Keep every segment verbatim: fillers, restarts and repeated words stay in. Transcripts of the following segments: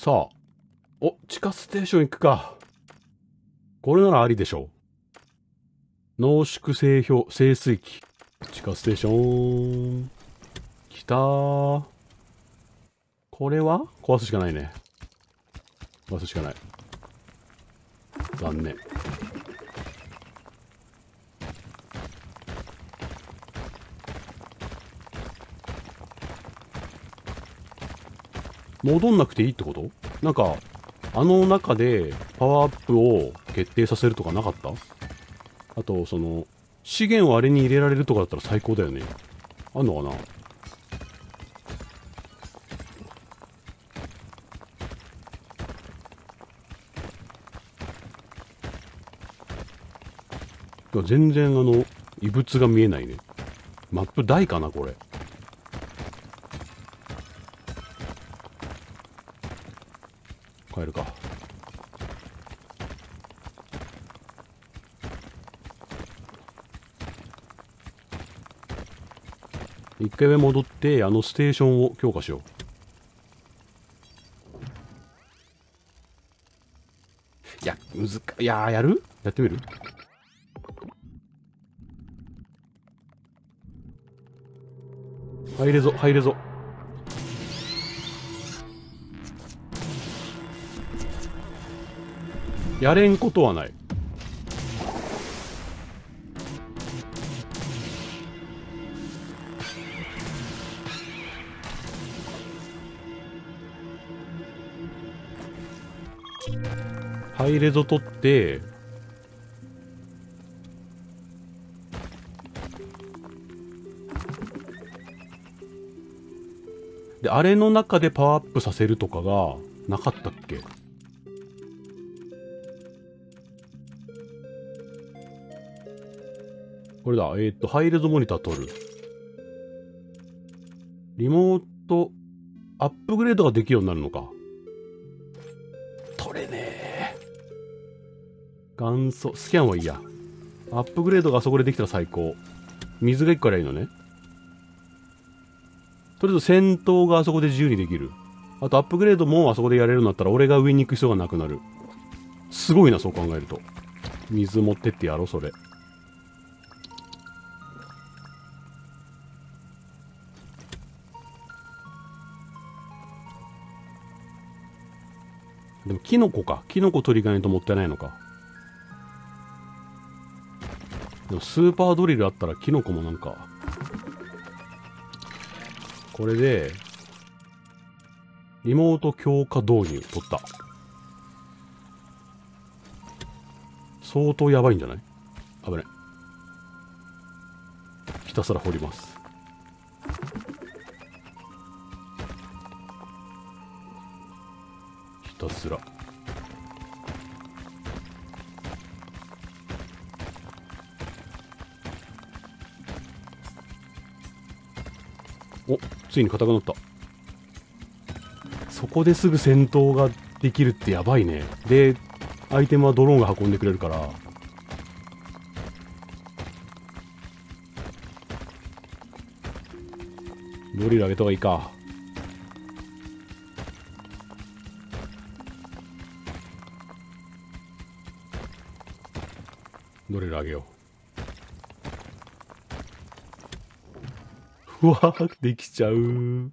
さあ。お、地下ステーション行くか。これならありでしょう。濃縮製氷、製水機。地下ステーション。来たー。これは壊すしかないね。壊すしかない。残念。戻んなくていいってこと？なんか、あの中でパワーアップを決定させるとかなかった？あと、その、資源をあれに入れられるとかだったら最高だよね。あんのかな？全然あの、異物が見えないね。マップ大かなこれ。帰るか。一回目戻って、あのステーションを強化しよう。いや、むずか、いやー、やる？やってみる？入れぞ、入れぞ。やれんことはない。入れぞ取って、で、あれの中でパワーアップさせるとかがなかったっけ？これだ。えっと、ハイレゾモニター取る。リモート、アップグレードができるようになるのか。取れねえ。元素、スキャンはいいや。アップグレードがあそこでできたら最高。水がいっこあればいいのね。とりあえず戦闘があそこで自由にできる。あとアップグレードもあそこでやれるようになったら俺が上に行く必要がなくなる。すごいな、そう考えると。水持ってってやろ、それ。でもキノコか。キノコ取り替えないともったいないのか。でもスーパードリルあったらキノコもなんか。これで、リモート強化導入取った。相当やばいんじゃない？危ない。ひたすら掘ります。ひたすら。お、ついに硬くなった。そこですぐ戦闘ができるってやばいね。で、アイテムはドローンが運んでくれるから。ドリル上げた方がいいか。ドリル上げよう。うわー、できちゃう。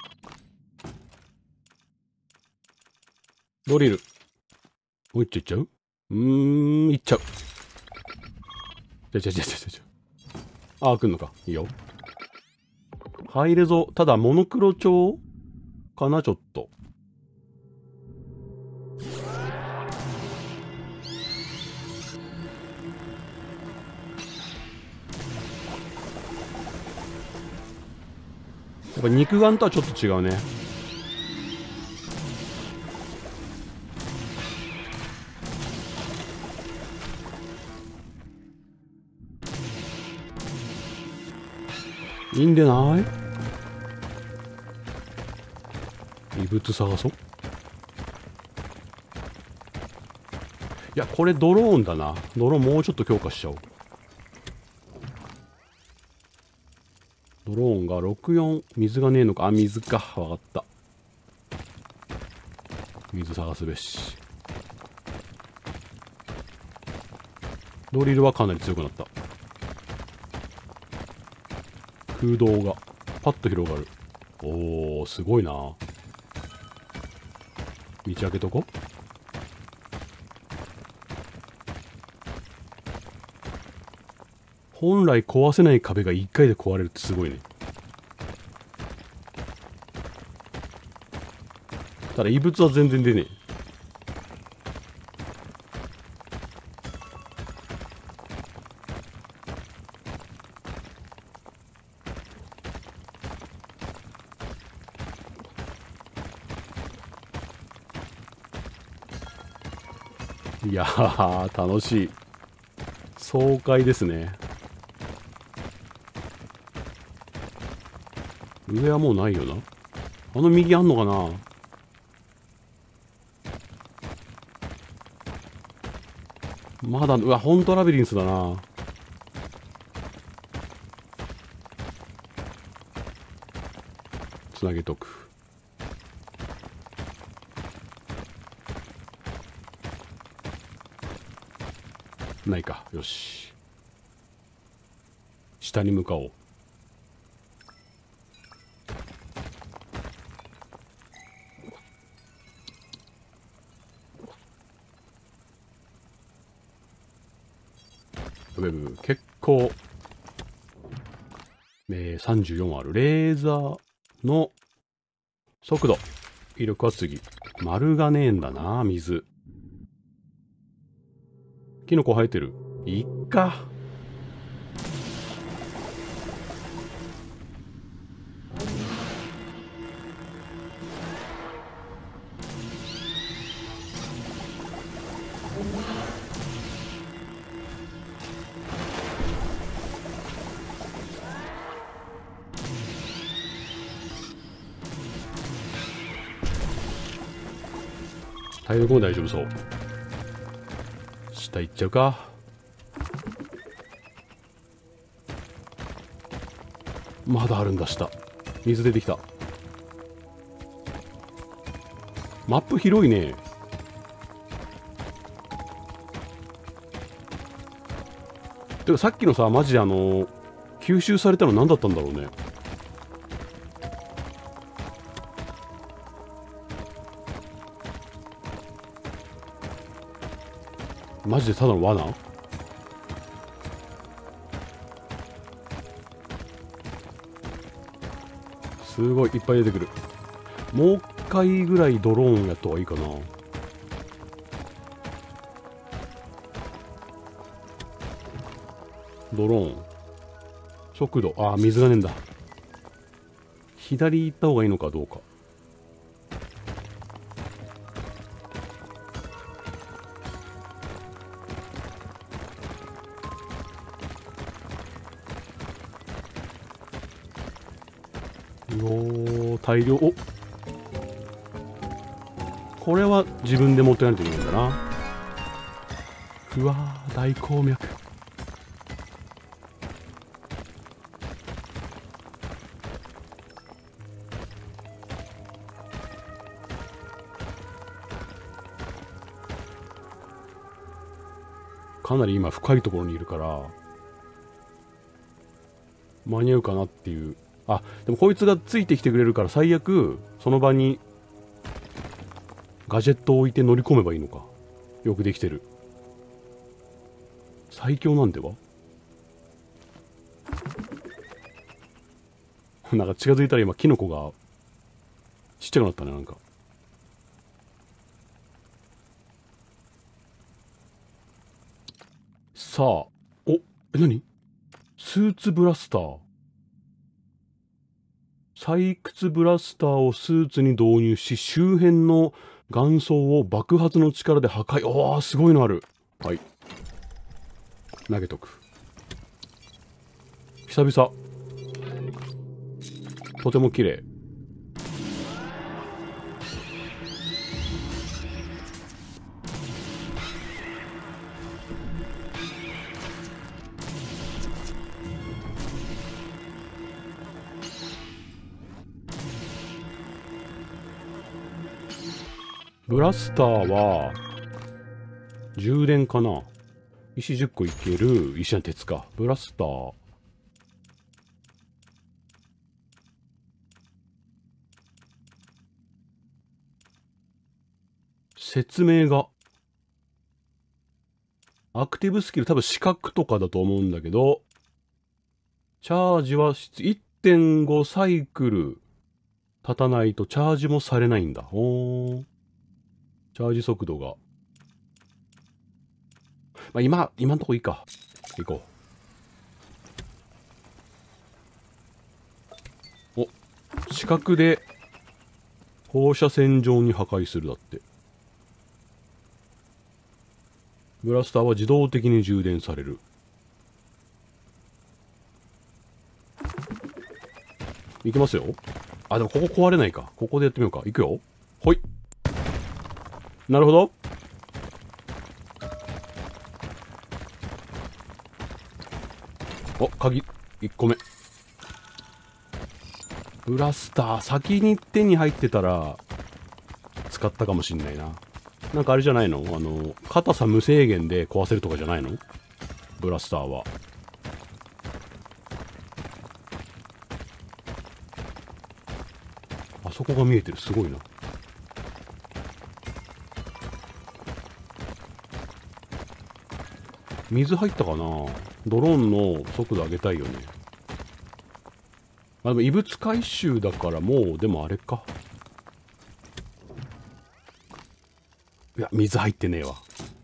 ドリル。もう一丁いっちゃう？うーん、いっちゃう。ちゃちゃちゃちゃちゃちゃ。ああ、来んのか。いいよ。入れぞ。ただ、モノクロ調かな、ちょっと。やっぱ肉眼とはちょっと違うね。いいんでない？異物探そう。いや、これドローンだな。ドローンもうちょっと強化しちゃおう。ドローンがろくじゅうよん。水がねえのか。あ、水か。わかった。 水探すべし。ドリルはかなり強くなった。空洞がパッと広がる。おー、すごいな。道開けとこ。本来壊せない壁がいっかいで壊れるってすごいね。ただ異物は全然出ねえ。いやー、楽しい。爽快ですね。上はもうないよな。あの右あんのかな。まだ、うわ、ほんとラビリンスだな。つなげとく。ないか。よし。下に向かおう。結構、えー、さんじゅうよんある。レーザーの速度。威力は次。丸がねえんだな、水。キノコ生えてる。いっか。体力も大丈夫そう。下行っちゃうか。まだあるんだ、下。水出てきた。マップ広いね。てかさっきのさ、マジであの吸収されたの何だったんだろうね。マジでただの罠？すごいいっぱい出てくる。もう一回ぐらいドローンやった方がいいかな。ドローン速度、ああ水がねえんだ。左行った方がいいのかどうか。よー、大量。お、これは自分で持ってないといけないんだな。うわー、大鉱脈。かなり今深いところにいるから間に合うかなっていう。あ、でもこいつがついてきてくれるから最悪その場にガジェットを置いて乗り込めばいいのか。よくできてる。最強なんでは。なんか近づいたら今キノコがちっちゃくなったね。なんかさあ、お、え、何？スーツブラスター。採掘ブラスターをスーツに導入し、周辺の岩層を爆発の力で破壊。おー、すごいのある。はい。投げとく。久々。とても綺麗。 ブラスターは充電かな。石じゅっこいける。石や鉄か。ブラスター説明がアクティブスキル多分視覚とかだと思うんだけど、チャージはいってんごサイクル経たないとチャージもされないんだ。おー。チャージ速度が。まあ今、今んとこいいか。行こう。お、視覚で放射線状に破壊するだって。ブラスターは自動的に充電される。いきますよ。あ、でもここ壊れないか。ここでやってみようか。いくよ。ほい。なるほど。お、鍵、いっこめ。ブラスター、先に手に入ってたら、使ったかもしんないな。なんかあれじゃないの？あの、硬さ無制限で壊せるとかじゃないの？ブラスターは。あそこが見えてる。すごいな。水入ったかな？ドローンの速度上げたいよね。あ、でも異物回収だからもう、でもあれか。いや、水入ってねえわ。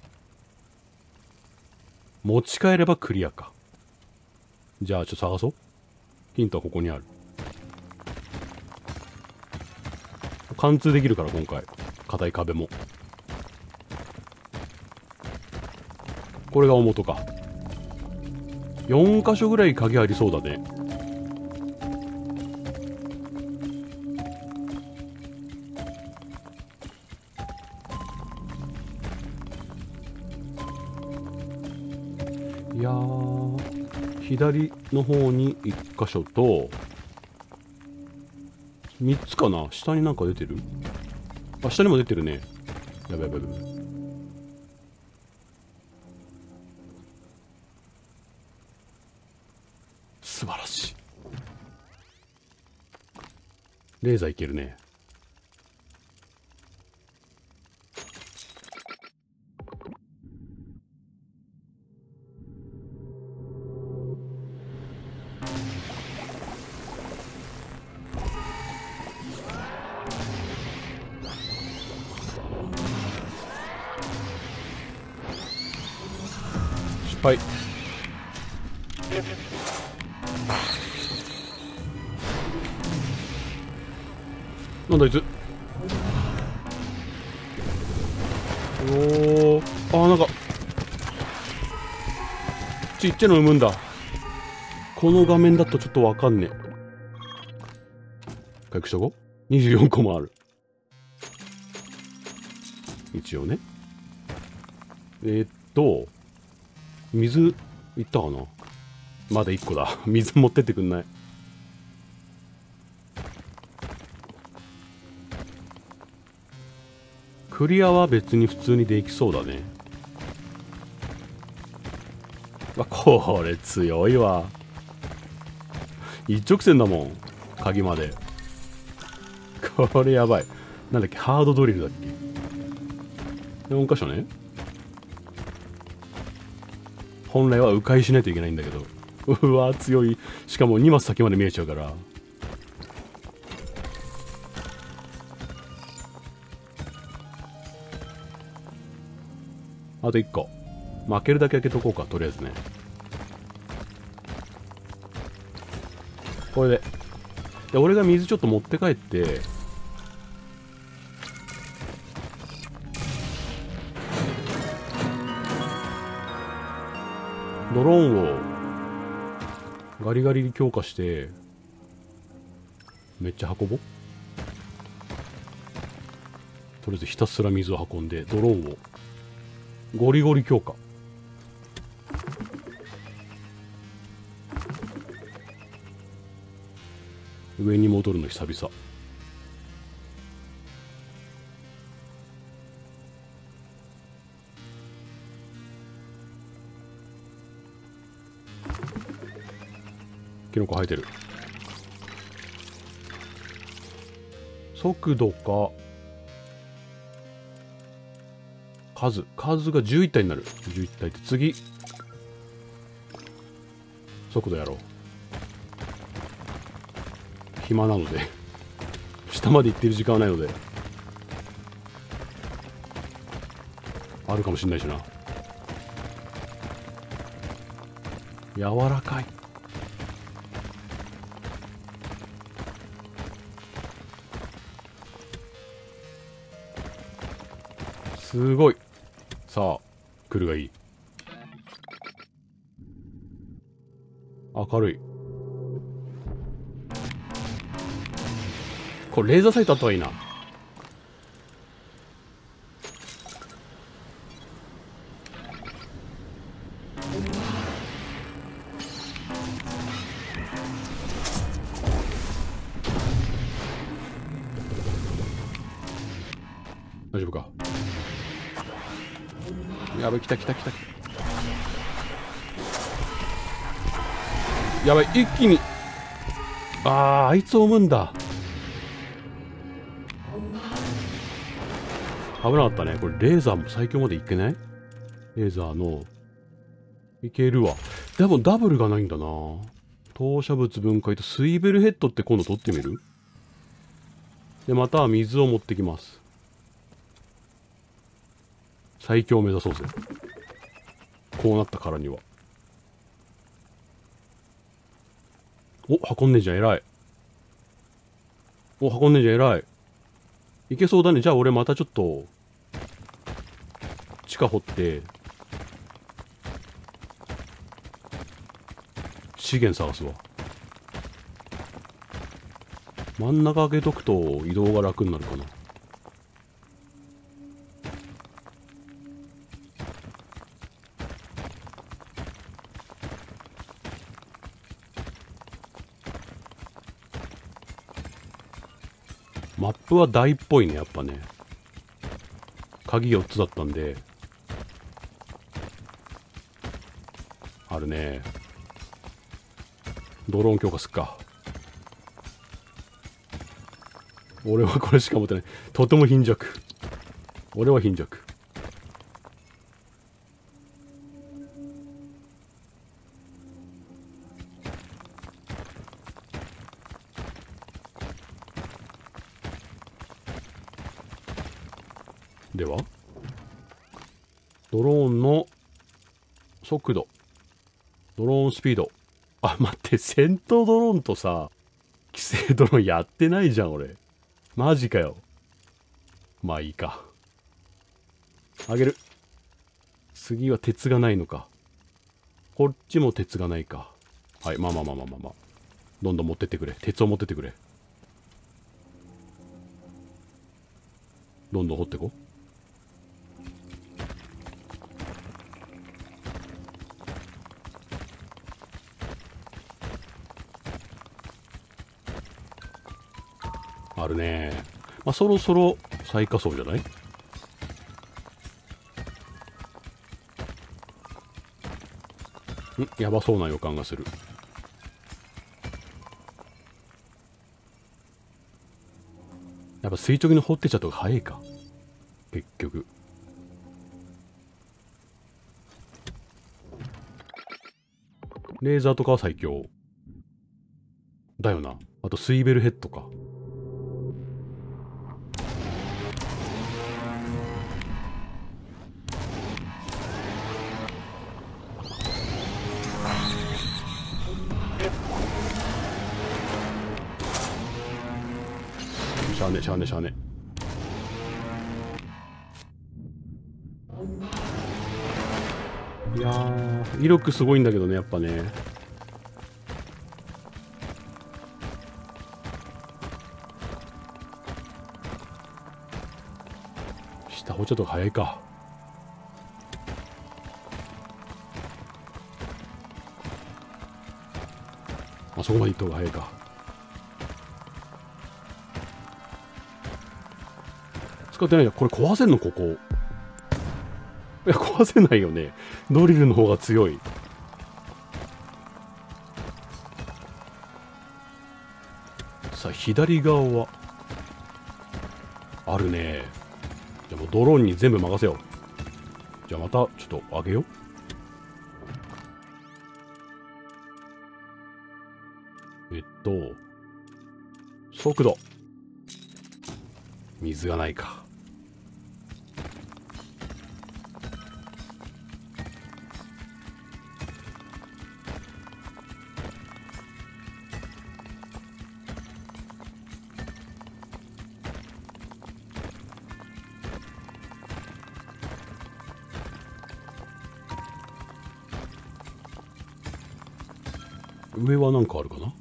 持ち帰ればクリアか。じゃあちょっと探そう。ヒントはここにある。貫通できるから今回。硬い壁も。これが大元か。よん箇所ぐらい鍵ありそうだね。いやー、左の方にいっ箇所と、みっつかな。下になんか出てる？あ、下にも出てるね。やばいやばいやばい。素晴らしい。レーザーいけるね。失敗。なんだあいつ。おー。あー、なんかちっちゃいの産むんだ。この画面だとちょっとわかんねえ。回復しとこう。にじゅうよんこもある。一応ね。えー、っと水いったかな。まだいっこだ。水持ってってくんない？クリアは別に普通にできそうだね。わ、これ強いわ。一直線だもん。鍵まで。これやばい。なんだっけ、ハードドリルだっけ。よん箇所ね。本来は迂回しないといけないんだけど。うわ、強い。しかもにマス先まで見えちゃうから。あといっこ。負けるだけ開けとこうか、とりあえずね。これで。で、俺が水ちょっと持って帰って、ドローンをガリガリに強化して、めっちゃ運ぼう。とりあえずひたすら水を運んで、ドローンをゴリゴリ強化。上に戻るの久々。 キノコ生えてる。速度か数数がじゅういったいになる。じゅういったいって次速度やろう。暇なので下まで行ってる時間はないのであるかもしんないしな。柔らかい。すごい。さあ来るがいい。明るい。これレーザーサイトあった方がいいな。大丈夫か。やばい、来た来た来た。やばい、一気に。ああ、あいつを産むんだ。危なかったね。これレーザーも最強までいけない？レーザーのいけるわ。でもダブルがないんだな。投射物分解とスイベルヘッドって今度取ってみる？でまた水を持ってきます。最強を目指そうぜ。こうなったからには。お、運んでんじゃん、偉い。お、運んでんじゃん、偉い。いけそうだね。じゃあ俺またちょっと地下掘って資源探すわ。真ん中開けとくと移動が楽になるかな。マップは大っぽいね、やっぱね。鍵よっつだったんで。あるね。ドローン強化すっか。俺はこれしか持ってない。とても貧弱。俺は貧弱。ではドローンの速度、ドローンスピード。あ、待って、戦闘ドローンとさ規制ドローンやってないじゃん俺。マジかよ。まあいいか。あげる。次は鉄がないのか。こっちも鉄がないか。はい、まあまあまあまあまあまあ。どんどん持ってってくれ。鉄を持ってってくれ。どんどん掘ってこ。あるね。まあそろそろ最下層じゃない？んやばそうな予感がする。やっぱ垂直に掘ってちゃった方が早いか結局。レーザーとかは最強だよな。あとスイベルヘッドか。しゃあねしゃあねしゃあね。いやー威力すごいんだけどね、やっぱね。下掘っちゃった方が早いか。あそこまで行った方が早いか。使ってないじゃん。これ壊せんのここ。いや壊せないよね。ドリルの方が強い。 左側はあるね。じゃあもうドローンに全部任せよう。じゃあまたちょっと上げよう。えっと速度、水がないか。上は何かあるかな。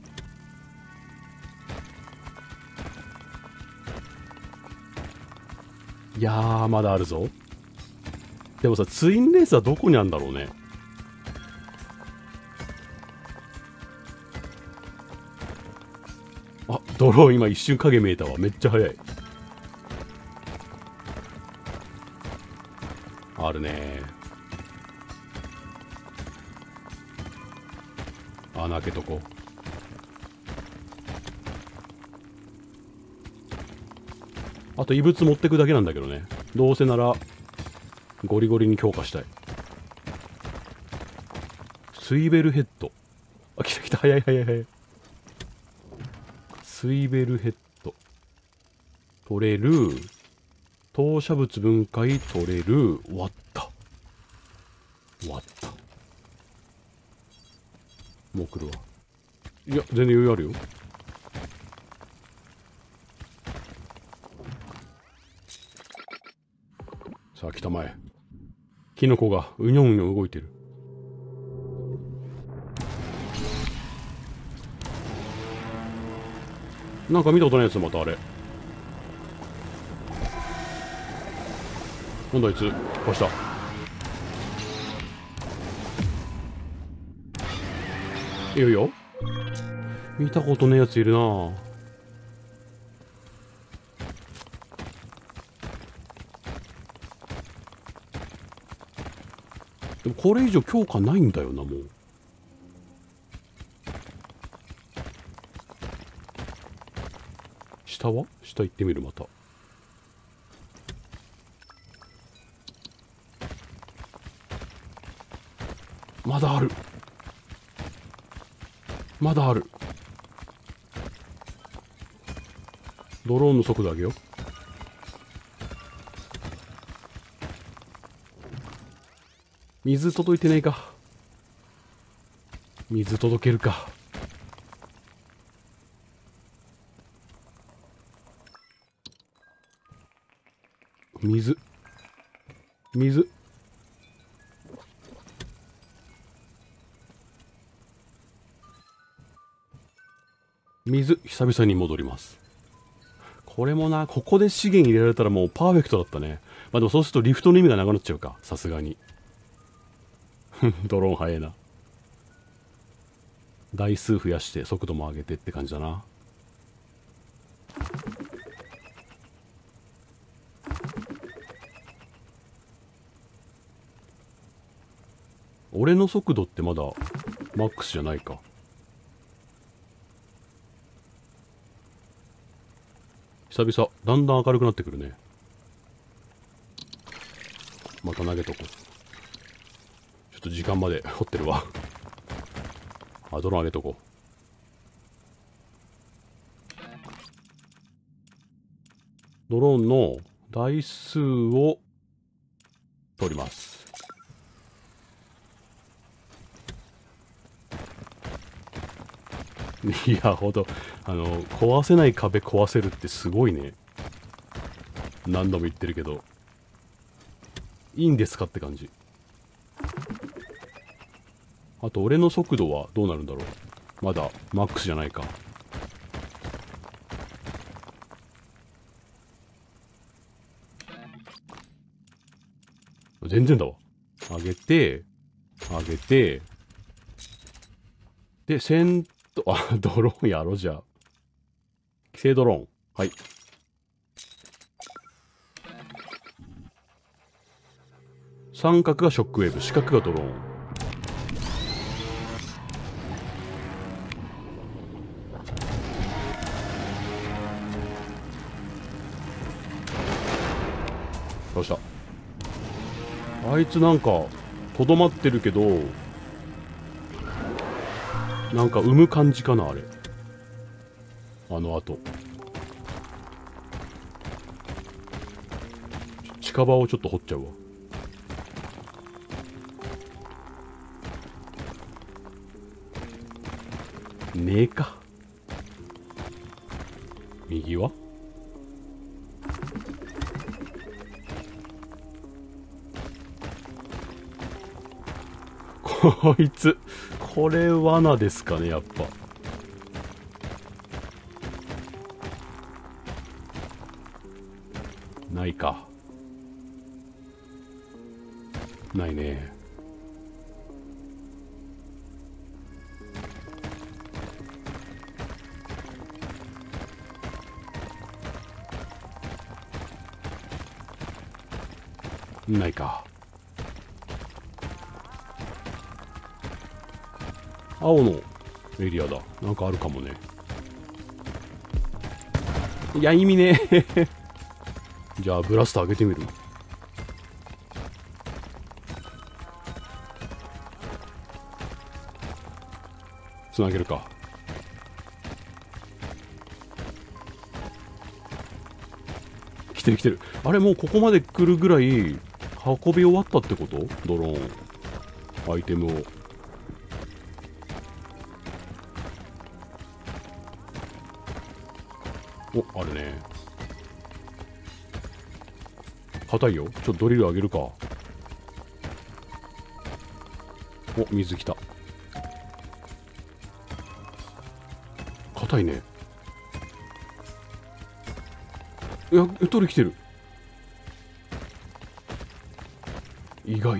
いやー、まだあるぞ。でもさ、ツインレースはどこにあるんだろうね。あ、ドローン今一瞬影見えたわ。めっちゃ速い。あるねー。穴開けとこう。あと異物持ってくだけなんだけどね。どうせならゴリゴリに強化したい。スイベルヘッド。あ、来た来た。早い早い早い。スイベルヘッド取れる。投射物分解取れる。終わった終わった。もう来るわ。いや全然余裕あるよ。さあ来たまえ。キノコがうにょうにょ動いてる。なんか見たことないやつ。またあれ今度あいつ壊した。いいよいいよ。見たことねえやついるな。でもこれ以上強化ないんだよな。もう下は下行ってみる。またまだある。まだある。ドローンの速度上げよう。水届いてないか。水届けるか。水水水。久々に戻ります。これもな、ここで資源入れられたらもうパーフェクトだったね。まあでもそうするとリフトの意味がなくなっちゃうか、さすがに。ドローン速えな。台数増やして速度も上げてって感じだな。俺の速度ってまだマックスじゃないか。久々だんだん明るくなってくるね。また投げとこう。ちょっと時間まで掘ってるわ。あ、ドローン上げとこう。ドローンの台数を取ります。いやほどあの壊せない壁壊せるってすごいね。何度も言ってるけどいいんですかって感じ。あと俺の速度はどうなるんだろう。まだマックスじゃないか。全然だわ。上げて上げてで戦闘、あ、ドローンやろう。じゃあ規制ドローン。はい。三角がショックウェーブ、四角がドローン。 どうした？あいつなんかとどまってるけど、なんか産む感じかな、あれ。あの後近場をちょっと掘っちゃうわ。ねえか。右はこいつ、これ罠ですかね、やっぱ。ないか。ないね。ないか。青のエリアだ。なんかあるかもね。いや、意味ねえ。じゃあブラスター上げてみる。つなげるか。来てる来てる。あれもうここまで来るぐらい運び終わったってこと？ドローンアイテムを。お、あるね。硬いよ。ちょっとドリル上げるか。お、水来た。硬いね。いや、鳥来てる。意外。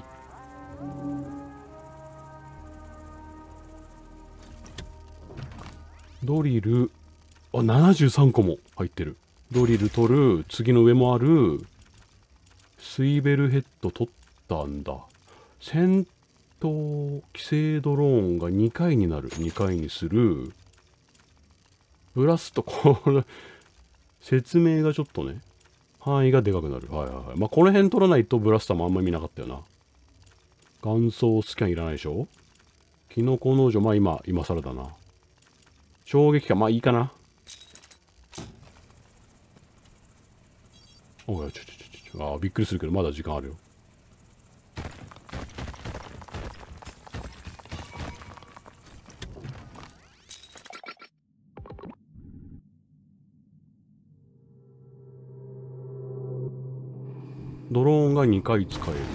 ドリル、あ、ななじゅうさんこも入ってる。ドリル取る。次の上もある。スイベルヘッド取ったんだ。戦闘、規制ドローンがにかいになる。にかいにする。ブラスト、これ、説明がちょっとね、範囲がでかくなる。はいはいはい。まあ、この辺取らないとブラスターもあんまり見なかったよな。元祖スキャンいらないでしょ。キノコ農場、まあ今、今更だな。衝撃波、まあいいかな。おい、ちょちょちょちょ。ああ、びっくりするけど、まだ時間あるよ。ドローンがにかい使える。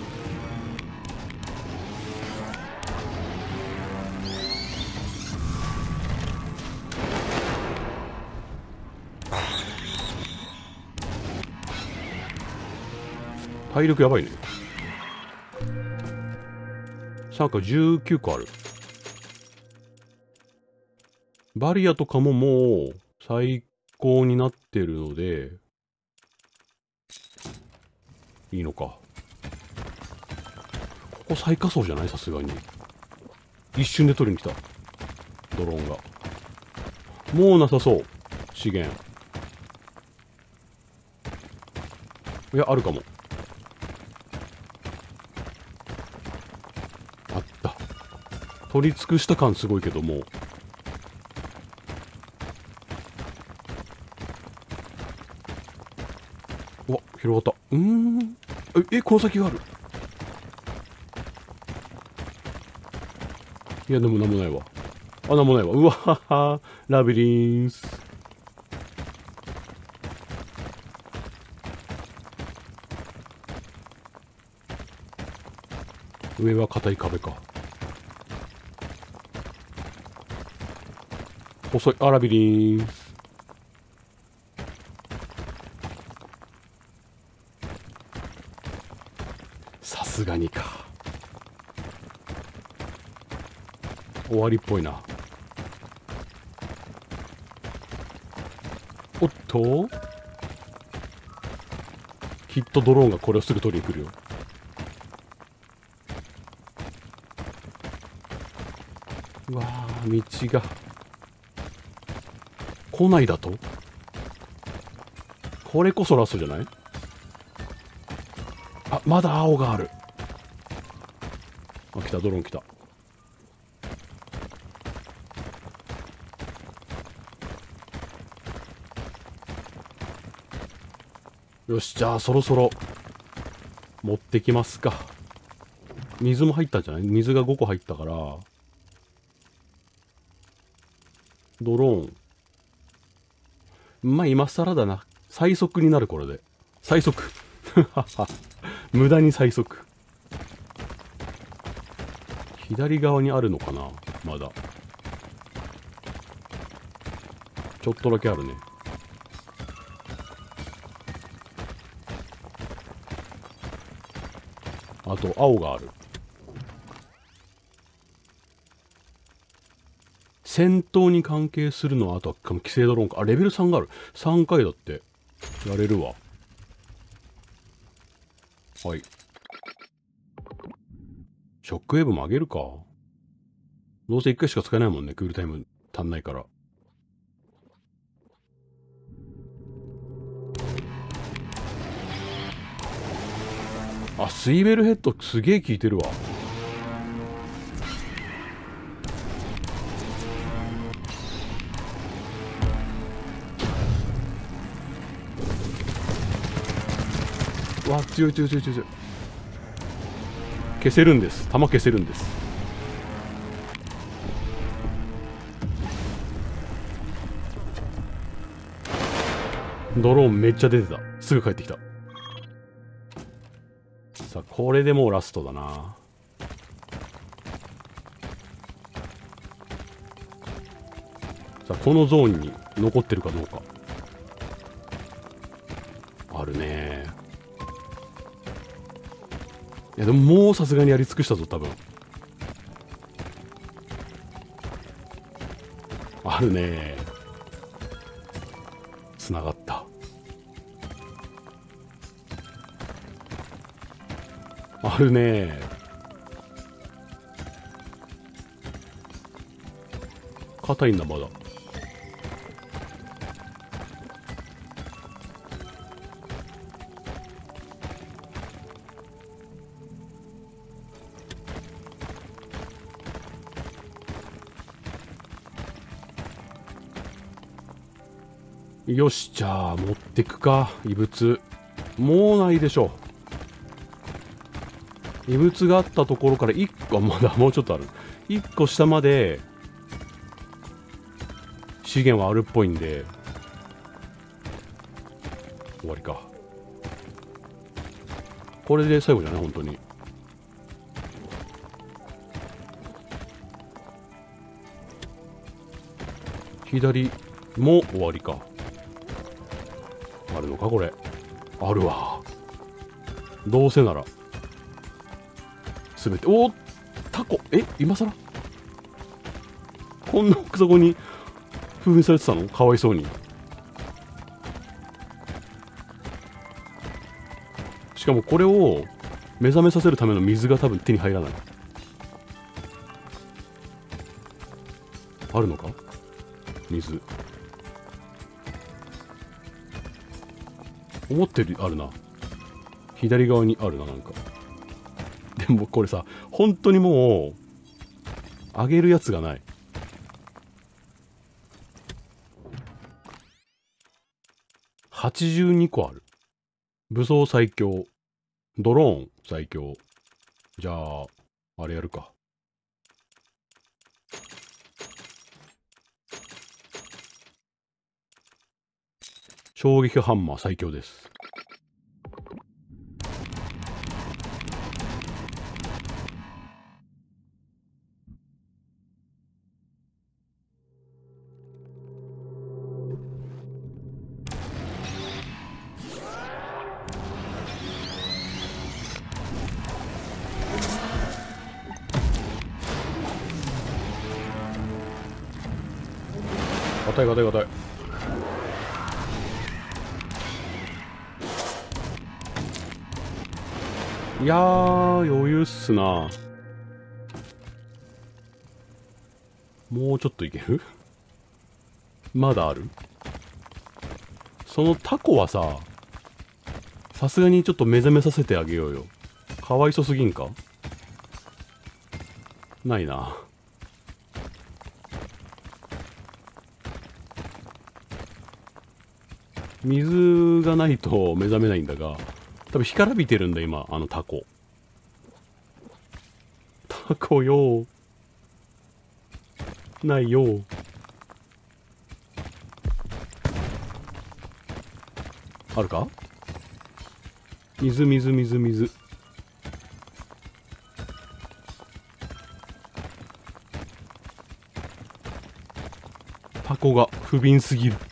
体力やばいね。さんかじゅうきゅうこある。バリアとかももう最高になってるので、いいのか。ここ最下層じゃない？さすがに。一瞬で取りに来た。ドローンが。もうなさそう。資源。いや、あるかも。あった。取り尽くした感すごいけども。うわ、広がった。うーん。え、え、この先がある。いや、でもなんもないわ。あ、なんもないわ。うわはは。ラビリンス。上は硬い壁か。細い。あ、ラビリンス。さすがにか。終わりっぽいな。おっと、きっとドローンがこれをすぐ取りに来るよ。うわあ、道が来ないだと、これこそラストじゃない？ あ、まだ青がある。あ、来た、ドローン来た。よし、じゃあそろそろ持ってきますか。水も入ったんじゃない？水がごこ入ったから。ドローン。まあ今更だな。最速になる、これで。最速。無駄に最速。左側にあるのかな、まだ。ちょっとだけあるね。あと、青がある。戦闘に関係するのは、あとは、規制ドローンか。あ、レベルさんがある。さんかいだって。やれるわ。はい。ショックウェーブも上げるか。どうせいっかいしか使えないもんね。クールタイム足んないから。あ、スイベルヘッドすげえ効いてるわ。わ、強い強い強い強い。消せるんです。弾消せるんです。ドローンめっちゃ出てた。すぐ帰ってきた。さあ、これでもうラストだな。さあ、このゾーンに残ってるかどうか。あるね。いや、でももうさすがにやり尽くしたぞ、多分。あるね。つながった。あるね。硬いんだ、まだ。よし、じゃあ持ってくか。異物もうないでしょう。異物があったところからいっこ、まだもうちょっとある。いっこ下まで資源はあるっぽいんで終わりか。これで最後じゃない本当に。左も終わりか。あるのかこれ。あるわ。どうせならすべて。おお、タコ。え、今更こんな奥底に封印されてたの？かわいそうに。しかもこれを目覚めさせるための水が多分手に入らない。あるのか水。思ってるあるな。左側にあるな、なんか。でもこれさ、本当にもうあげるやつがない。はちじゅうにこある。武装最強、ドローン最強。じゃああれやるか。衝撃ハンマー最強です。硬い硬い硬い。いやー余裕っすな。もうちょっといける？まだある？そのタコはさ、 さすがにちょっと目覚めさせてあげようよ。かわいそすぎんか。ないな。水がないと目覚めないんだが、多分干からびてるんだ今、あのタコ。タコよ。ないよ。あるか。水水水水。タコが不憫すぎる。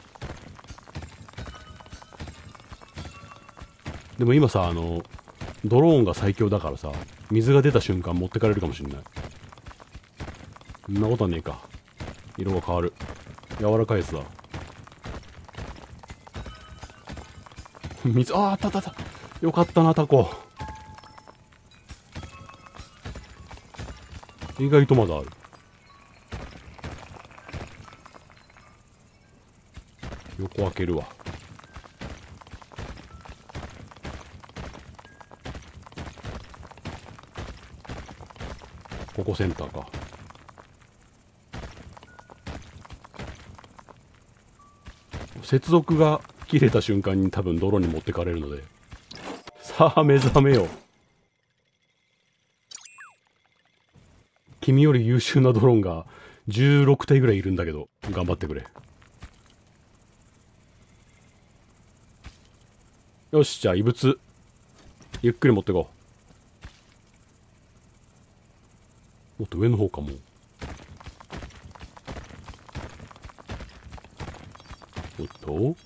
でも今さ、あのドローンが最強だからさ、水が出た瞬間持ってかれるかもしんない。そんなことはねえか。色が変わる。柔らかいやつだ。水、あーあったあったあった。よかったなタコ。意外とまだある。横開けるわ。ここセンターか。接続が切れた瞬間に多分泥に持ってかれるので、さあ目覚めよ。君より優秀なドローンがじゅうろくたいぐらいいるんだけど、頑張ってくれ。よし、じゃあ異物ゆっくり持ってこう。もっと上の方かも。おっと、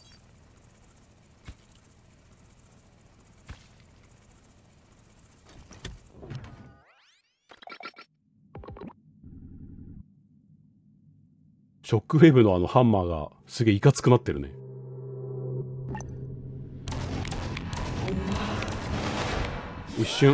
ショックウェーブのあのハンマーがすげえいかつくなってるね。一瞬。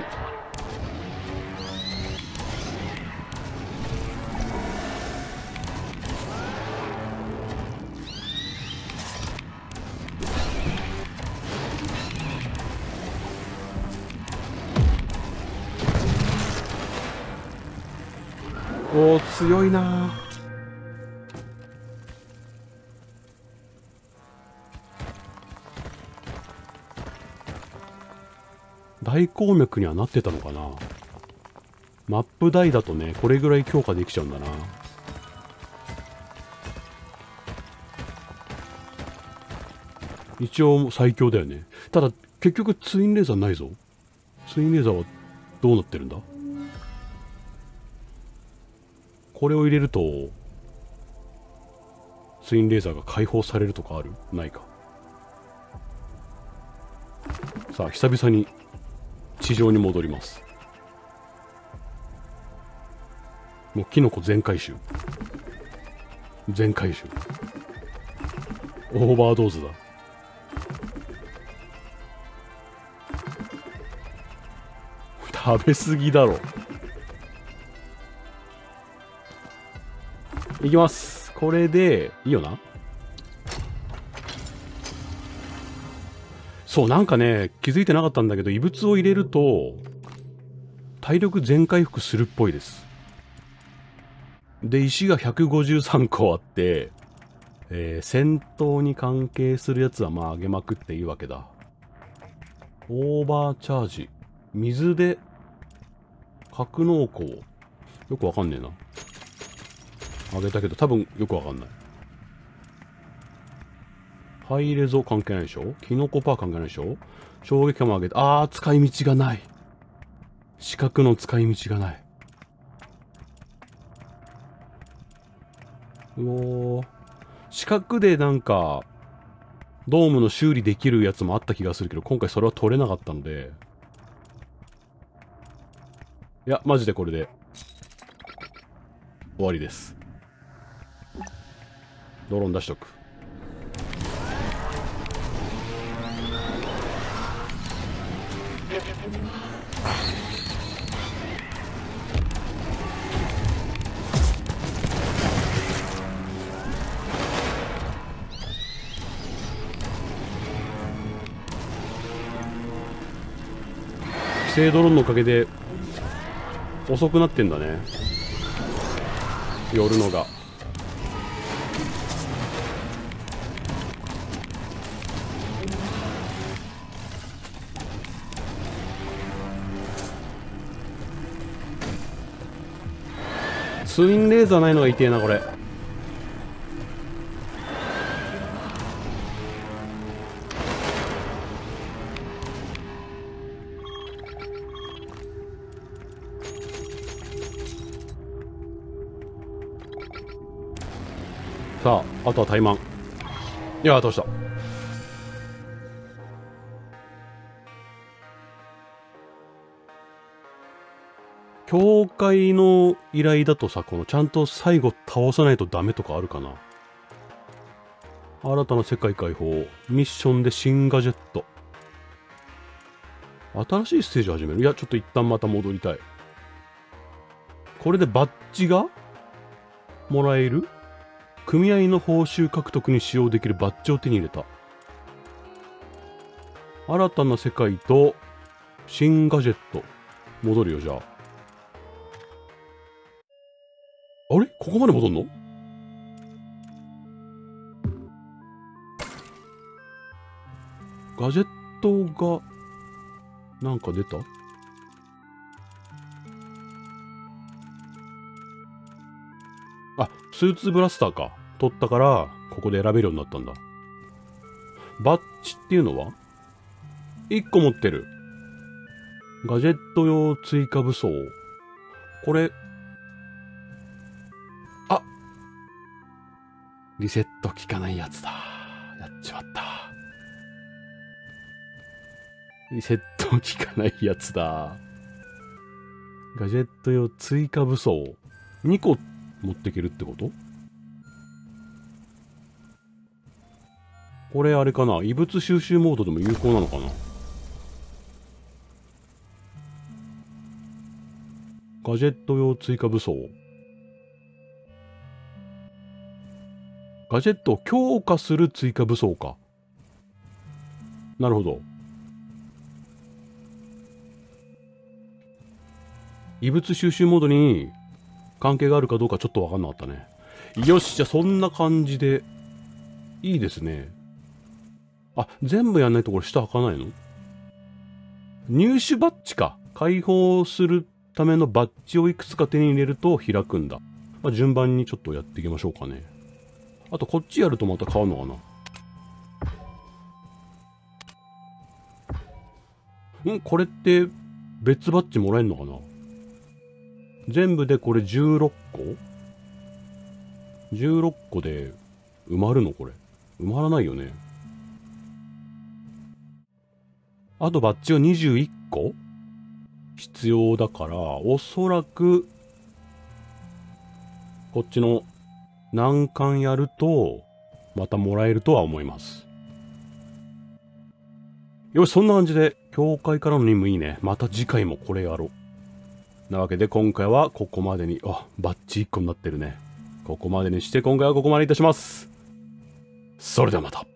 おー、強いなー。大鉱脈にはなってたのかな。マップ台だとね、これぐらい強化できちゃうんだな。一応最強だよね。ただ結局ツインレーザーないぞ。ツインレーザーはどうなってるんだ。これを入れるとツインレーザーが解放されるとかある？ないか。さあ久々に地上に戻ります。もうキノコ全回収。全回収。オーバードーズだ。食べ過ぎだろ。いきます。これでいいよな。そう、なんかね、気づいてなかったんだけど、異物を入れると体力全回復するっぽいです。で、石がひゃくごじゅうさんこあって、えー、戦闘に関係するやつはまあ上げまくっていいわけだ。オーバーチャージ。水で格納庫。よくわかんねえな。上げたけど多分よくわかんない。ハイレゾ関係ないでしょ。キノコパー関係ないでしょ。衝撃波も上げて、あー、使い道がない。四角の使い道がない。うおー。四角でなんか、ドームの修理できるやつもあった気がするけど、今回それは取れなかったので。いや、マジでこれで、終わりです。ドローン出しとく。 星ドローンのおかげで遅くなってんだね、寄るのが。ツインレーザーないのが痛えなこれ。さあ、あとは怠慢。いや、倒した。教会の依頼だとさ、このちゃんと最後倒さないとダメとかあるかな。新たな世界解放、ミッションで新ガジェット。新しいステージ始める。いや、ちょっと一旦また戻りたい。これでバッジがもらえる？組合の報酬獲得に使用できるバッジを手に入れた。新たな世界と新ガジェット。戻るよ、じゃあ。あれ？ここまで戻んの？ガジェットが、なんか出た？あ、スーツブラスターか。取ったから、ここで選べるようになったんだ。バッジっていうのはいっこ持ってる。ガジェット用追加武装。これ、あ、リセット効かないやつだ。やっちまった。リセット効かないやつだ。ガジェット用追加武装。にこ持っていけるってこと？これあれかな、異物収集モードでも有効なのかな。ガジェット用追加武装。ガジェットを強化する追加武装か。なるほど。異物収集モードに関係があるかどうかちょっとわかんなかったね。よし、じゃあそんな感じでいいですね。あ、全部やんないとこれ下開かないの？入手バッジか。解放するためのバッジをいくつか手に入れると開くんだ。まあ、順番にちょっとやっていきましょうかね。あとこっちやるとまた変わるのかな。ん？これって別バッジもらえるのかな。全部でこれじゅうろっこ ?じゅうろっ 個で埋まるのこれ。埋まらないよね。あとバッジはにじゅういっこ必要だから、おそらく、こっちの難関やると、またもらえるとは思います。よし、そんな感じで、教会からの任務いいね。また次回もこれやろう。なわけで今回はここまでに、あ、バッジいっこになってるね。ここまでにして今回はここまでいたします。それではまた。